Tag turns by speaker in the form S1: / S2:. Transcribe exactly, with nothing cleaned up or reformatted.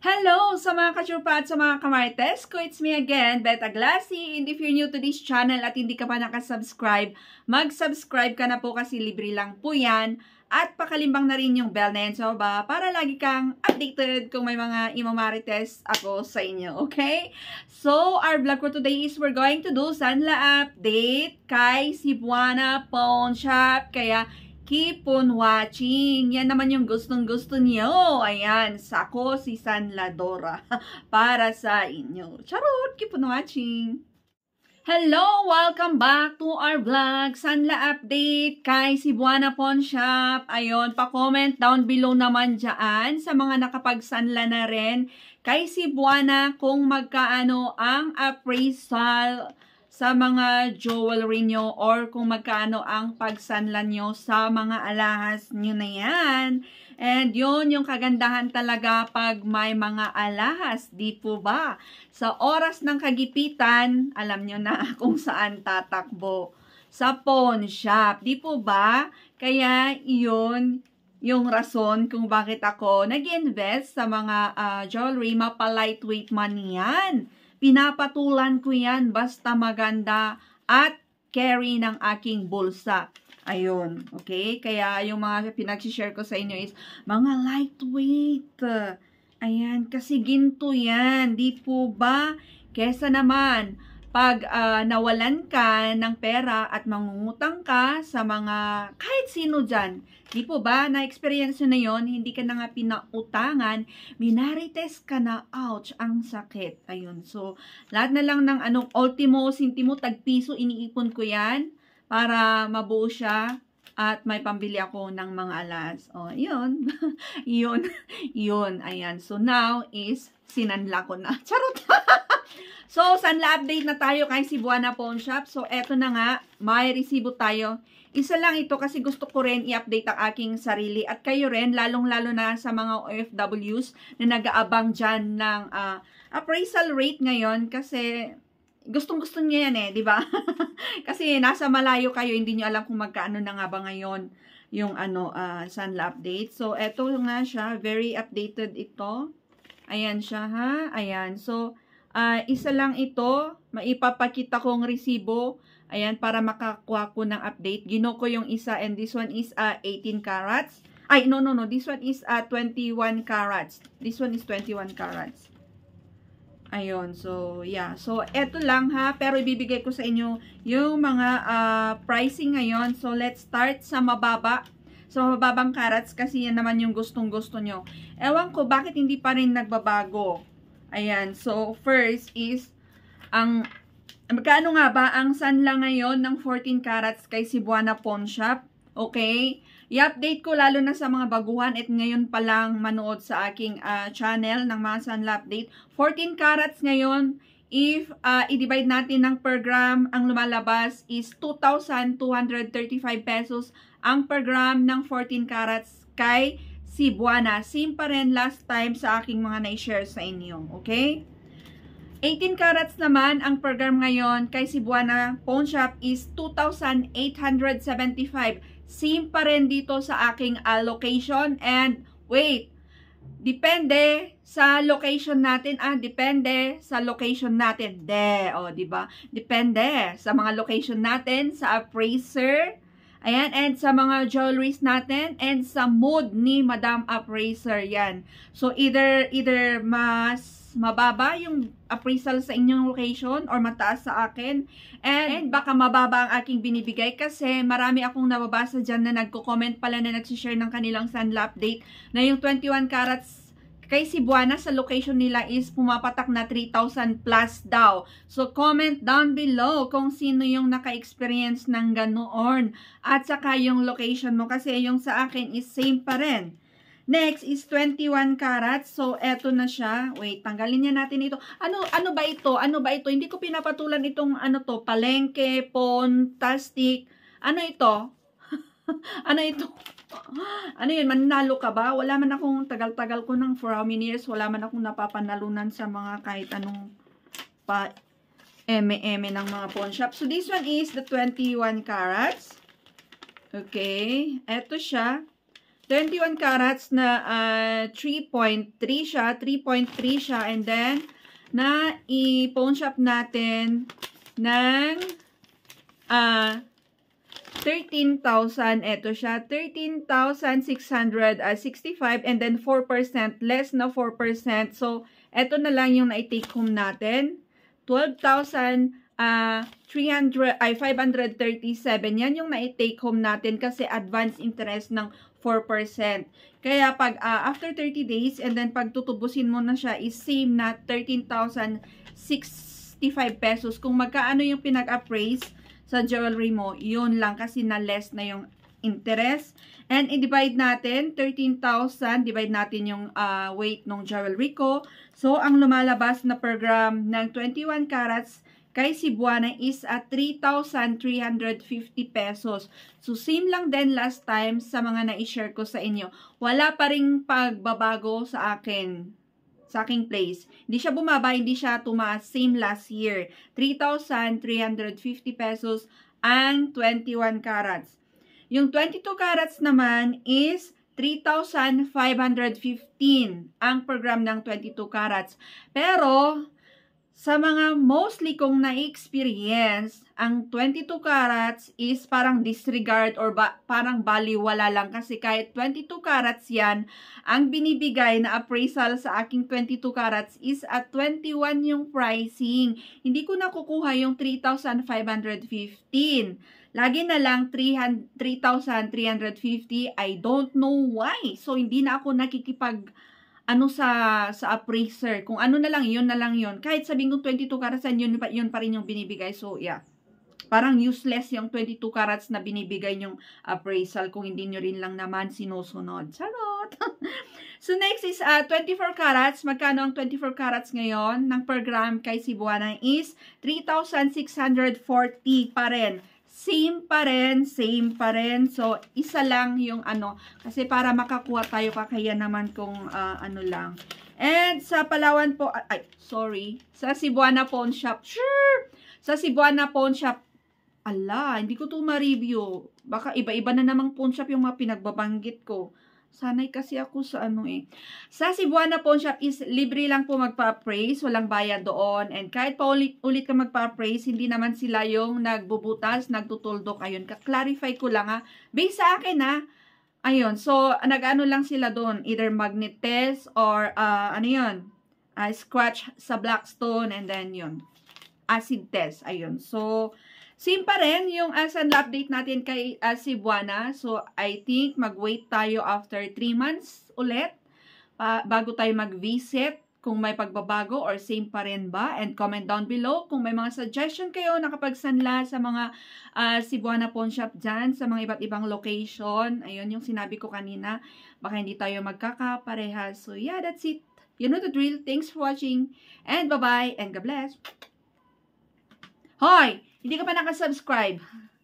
S1: Hello sa mga kachupa at sa mga kamarites ko. It's me again, Beta Glassy. And if you're new to this channel at hindi ka pa nakasubscribe, mag-subscribe ka na po kasi libre lang po yan. At pakalimbang na rin yung bell na yan sa baba para lagi kang updated kung may mga imamarites ako sa inyo, okay? So, our vlog for today is we're going to do Sanla update kay Cebuana Pawn Shop. Kaya, keep on watching. Yan naman yung gustong-gusto niyo. Ayan, sako si Sanladora para sa inyo. Charot, keep on watching. Hello! Welcome back to our vlog. Sanla update kay Cebuana Pawn Shop. Ayun, pa-comment down below naman dyan sa mga nakapag-sanla na rin kay Cebuana kung magkaano ang appraisal sa mga jewelry nyo or kung magkano ang pagsanla nyo sa mga alahas nyo na yan. And yun yung kagandahan talaga pag may mga alahas, di po ba? Sa oras ng kagipitan, alam nyo na kung saan tatakbo. Sa pawn shop, di po ba? Kaya yun yung rason kung bakit ako nag-invest sa mga uh, jewelry, mapa-lightweight man yan. Pinapatulan ko yan basta maganda at carry ng aking bulsa. Ayun, okay? Kaya yung mga pinag-share ko sa inyo is mga lightweight. Ayan, kasi ginto yan. Di po ba? Kesa naman, pag uh, nawalan ka ng pera at mangungutang ka sa mga kahit sino dyan, di po ba, na-experience na yon, hindi ka na nga pinautangan, minarites ka na, ouch, ang sakit. Ayun, so, lahat na lang ng anong ultimo, sintimo, tagpiso, iniipon ko yan para mabuo siya at may pambili ako ng mga alas. O, yun, yun, yun, ayan. So, now is, sinanla ko na. Charot! So, sanla update na tayo kay Cebuana Pawn Shop. So, eto na nga, may resibo tayo. Isa lang ito kasi gusto ko rin i-update ang aking sarili. At kayo rin, lalong-lalo na sa mga O F Ws na nag-aabang dyan ng uh, appraisal rate ngayon. Kasi gustong-gusto niya yan eh, di ba? Kasi nasa malayo kayo, hindi nyo alam kung magkaano na nga ba ngayon yung ano, uh, sanla update. So, eto nga siya, very updated ito. Ayan siya ha, ayan. So, Uh, isa lang ito, maipapakita kong resibo, ayan, para makakuha ko ng update. Gino ko yung isa and this one is uh, eighteen carats. Ay, no, no, no, this one is uh, twenty-one carats. This one is twenty-one carats. Ayun, so, yeah. So, eto lang ha, pero ibibigay ko sa inyo yung mga uh, pricing ngayon. So, let's start sa mababa. So, mababang carats kasi yan naman yung gustong-gusto nyo. Ewan ko, bakit hindi pa rin nagbabago? Ayan, so first is, ang, magkano nga ba ang sanla ngayon ng fourteen carats kay Cebuana Pawn Shop? Okay? I-update ko lalo na sa mga baguhan at ngayon pa lang manood sa aking uh, channel ng mga sanla update. fourteen carats ngayon, if uh, i-divide natin ng per gram, ang lumalabas is two thousand two hundred thirty-five pesos ang per gram ng fourteen carats kay Cebuana. Same pa rin last time sa aking mga na-share sa inyo. Okay? eighteen carats naman ang per gram ngayon kay Cebuana Pawn Shop is two thousand eight hundred seventy-five. Same pa rin dito sa aking allocation. And wait, depende sa location natin. Ah, depende sa location natin. De, o, oh, diba? Depende sa mga location natin, sa appraiser. Ayan, and sa mga jewelries natin, and sa mood ni Madam Appraiser, yan. So, either, either mas mababa yung appraisal sa inyong location, or mataas sa akin, and, and baka mababa ang aking binibigay, kasi marami akong nababasa dyan na nagko-comment pala na nagsishare ng kanilang sanla update, na yung twenty-one carats kay Cebuana sa location nila is pumapatak na three thousand plus daw. So, comment down below kung sino yung naka-experience ng ganoon. At saka yung location mo kasi yung sa akin is same pa rin. Next is twenty-one carats. So, eto na siya. Wait, tanggalin niya natin ito. Ano ano ba ito? Ano ba ito? Hindi ko pinapatulan itong ano to, palengke, pawn, tastic. Ano ito? Ano ito? Ano yun, mananalo ka ba? Wala man akong tagal-tagal ko ng for how many years, wala man akong napapanalunan sa mga kahit anong pa eme-eme ng mga pawn shop. So, this one is the twenty-one carats. Okay. Eto siya. twenty-one carats na uh, three point three siya, three point three siya, and then, na i-pawn shop natin ng uh, thirteen thousand. Ito siya, thirteen thousand six hundred sixty-five, and then four percent, less na four percent. So, ito na lang yung na-take home natin. twelve thousand three hundred, ay, five hundred thirty-seven. Yan yung na-take home natin kasi advance interest ng four percent. Kaya pag uh, after thirty days and then pag tutubusin mo na siya is same na thirteen thousand sixty-five pesos. Kung magkaano yung pinag-appraise sa jewelry mo, yun lang kasi na less na yung interest. And i-divide natin, thirteen thousand, divide natin yung uh, weight ng jewelry ko. So, ang lumalabas na per gram ng twenty-one carats kay Cebuana is at three thousand three hundred fifty pesos. So, same lang din last time sa mga na-share ko sa inyo. Wala pa ring pagbabago sa akin, sa aking place. Hindi siya bumaba, hindi siya tumaas. Same last year. three thousand three hundred fifty pesos ang twenty-one carats. Yung twenty-two carats naman is three thousand five hundred fifteen ang per gram ng twenty-two carats. Pero, sa mga mostly kong na-experience, ang twenty-two carats is parang disregard or ba, parang baliwala lang kasi kahit twenty-two carats yan, ang binibigay na appraisal sa aking twenty-two carats is at twenty-one yung pricing. Hindi ko nakukuha yung three thousand five hundred fifteen. Lagi na lang three thousand three hundred fifty. I don't know why. So, hindi na ako nakikipag ano sa sa appraiser. Kung ano na lang, yun na lang yun. Kahit sabihin kong twenty-two carats, yun, yun pa rin yung binibigay. So, yeah. Parang useless yung twenty-two carats na binibigay yung appraisal kung hindi nyo rin lang naman sinusunod. Charot! So, next is uh, twenty-four carats. Magkano ang twenty-four carats ngayon ng per gram kay Cebuana is three thousand six hundred forty pa rin. Same pa rin, same pa rin. So, isa lang yung ano, kasi para makakuha tayo kakaya naman kung uh, ano lang. And sa Palawan po, ay, sorry, sa Cebuana Pawn Shop, sure! Sa Cebuana Pawn Shop, ala, hindi ko to ma-review. Baka iba-iba na namang pawn shop yung mga pinagbabanggit ko. Sanay kasi ako sa ano eh. Sa Cebuana Pawn Shop is libre lang po magpa-appraise. Walang bayad doon. And kahit pa ulit-ulit ka magpa-appraise, hindi naman sila yung nagbubutas, nagtutuldok. Ayun, ka-clarify ko lang ha. Based sa akin ha. Ayun, so nag-ano lang sila doon. Either magnet test or uh, ano yun. Uh, scratch sa Blackstone and then yun. Acid test. Ayun, so same pa rin yung as an update natin kay uh, Cebuana. So, I think mag-wait tayo after three months ulit uh, bago tayo mag-visit kung may pagbabago or same pa rin ba. And comment down below kung may mga suggestion kayo na kapagsanla sa mga uh, Cebuana Pawn Shop dyan, sa mga iba't ibang location. Ayun yung sinabi ko kanina. Baka hindi tayo magkakaparehas. So, yeah, that's it. You know the drill. Thanks for watching. And bye-bye. And God bless. Hoy! Hindi ka pa nakasubscribe.